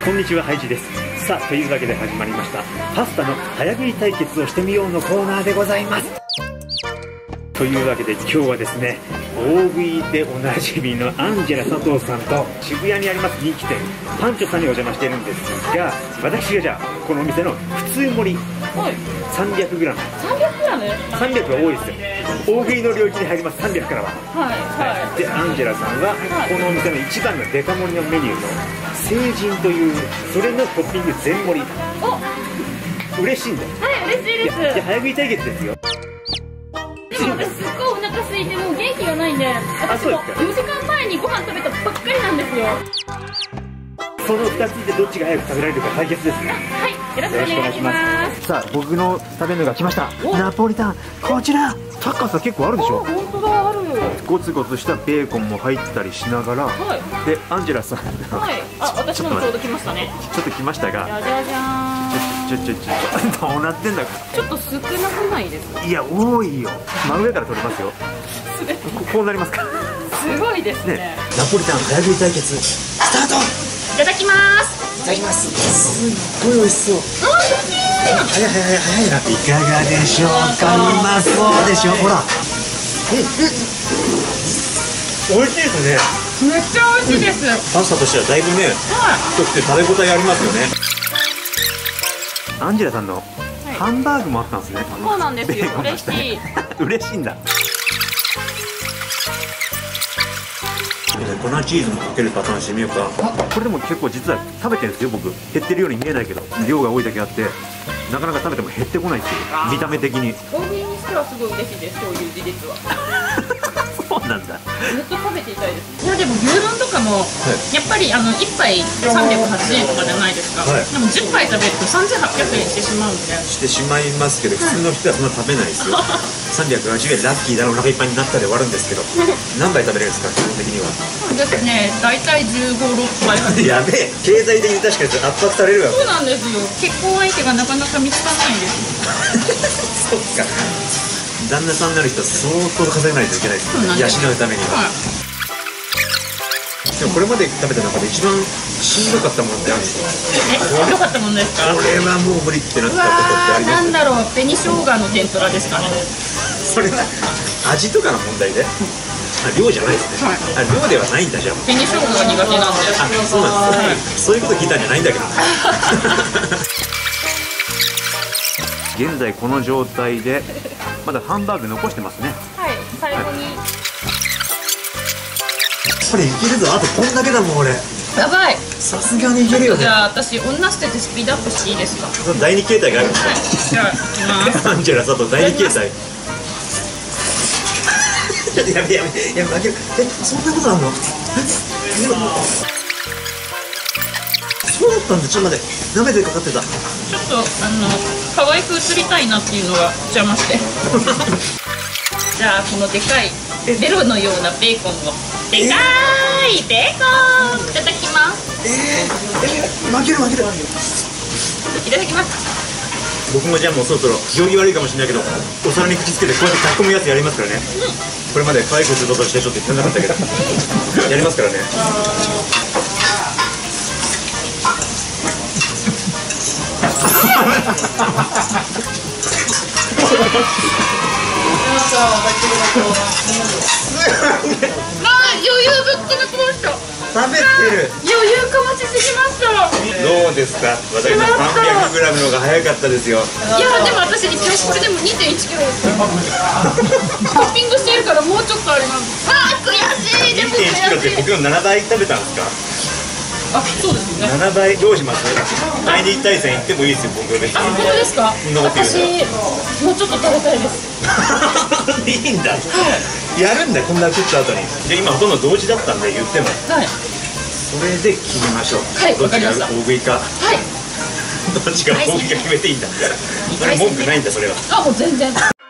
こんにちは、ハイジです。さあ、というわけで始まりましたパスタの早食い対決をしてみようのコーナーでございます。というわけで今日はですね、大食いでおなじみのアンジェラ佐藤さんと渋谷にあります人気店パンチョさんにお邪魔しているんですが、私がじゃあこのお店の普通盛り 300g 300が多いですよ。大食いの領域に入ります。300からはで、アンジェラさんはこのお店の一番のデカ盛りのメニューの成人という、それのトッピング全盛り。嬉しいんだよ。 はい、嬉しいです。 じゃあ早食い対決ですよ。 でも私すっごいお腹空いてもう元気がないんで、私も4時間前にご飯食べたばっかりなんですよ。 その2つでどっちが早く食べられるか対決ですね。 はい、よろしくお願いします。 さあ、僕の食べるのが来ました。ナポリタン、こちら高さ結構あるでしょ。 本当だ、ある。 ゴツゴツしたベーコンも入ったりしながら、でアンジェラさん、 はい、あ、私のもちょうど来ましたね。 ちょっと来ましたが、 じゃじゃじゃーん。 どうなってんだか。 ちょっと少なくないですか。 いや、多いよ。真上から取れますよ。こうなりますか。 すごいですね。 ナポリタン早食い対決スタート。 いただきます。 いただきます。すっごい美味しそう。早いな。いかがでしょうか。うまそうでしょ。ほら。美味しいですね。 めっちゃ美味しいです。 パスタとしてはだいぶね、太くて食べ応えありますよね。アンジェラさんのハンバーグもあったんですね。 そうなんですよ。嬉しい。 嬉しいんだ。粉チーズもかけるパターンしてみようか。これでも結構実は食べてるんですよ。僕減ってるように見えないけど、量が多いだけあってなかなか食べても減ってこないっていう、見た目的に。 大食いにしてはすごい嬉しいです。そういう事実は。 そうなんだ。 ずっと食べていたいです。いやでも牛丼とかも、やっぱり1杯380円とかじゃないですか。でも10杯食べると3800円してしまうんで。してしまいますけど、普通の人はそんな食べないですよ。380円ラッキーだろ、お腹いっぱいになったで終わるんですけど、何杯食べれるんですか、基本的には。そうですね、大体15、6杯。 やべえ、経済的に確かに圧迫されるわ。 そうなんですよ。結婚相手がなかなか見つかないんですよ。 そっか。旦那さんになる人は相当稼がないといけないですね、養うためには。でもこれまで食べた中で一番しんどかったものってあるんですか。 しんどかったものですか。 これはもう無理ってなったことってあります。 なんだろう、紅生姜の天ぷらですかね。 それは味とかの問題で、量じゃないですね。量ではないんだ。じゃあ紅生姜が苦手なんで。 そうなんです。そういうこと聞いたんじゃないんだけど。現在この状態でまだハンバーグ残してますね。 はい、最後に。 これいけるぞ。あとこんだけだもん俺。 やばい。 さすがにいけるよね。 じゃあ私女捨ててスピードアップしていいですか。 第二形態があるんですか。 じゃあいきます。 アンジェラ佐藤第二形態。やべ負ける。そんなことあんの。そうだったんだ。ちょっと待って、舐めてかかってた。 ちょっと可愛く映りたいなっていうのが邪魔して。じゃあこのでかいベロのようなベーコンを、でかいベーコンいただきます。 負ける。 いただきます。 僕もじゃあもうそろそろ行儀悪いかもしれないけど、お皿に口つけてこうやって書き込むやつやりますからね。これまで可愛くすることしてちょっと言ってなかったけどやりますからね。 余裕ぶっ込めました。 食べてる。 余裕かましすぎました。 どうですか。私の 300g のが早かったですよ。 いやでも私一応これでも 2.1 キロトッピングしてるからもうちょっとあります。悔しい。でも悔しい。 2.1 キロって僕の7倍食べたんですか。 そうですね。 7倍どうします。第2対戦行ってもいいですよ。僕別に。 本当ですか。私もうちょっと食べたいです。 いいんだ。やるんだ。こんな食った後に。じゃあ今ほとんど同時だったんで言っても。 はい。 それで決めましょう。 はい、わかりました。 大食いか。 はい。 どっちが大食いか決めていいんだ。それ文句ないんだそれは。 もう全然。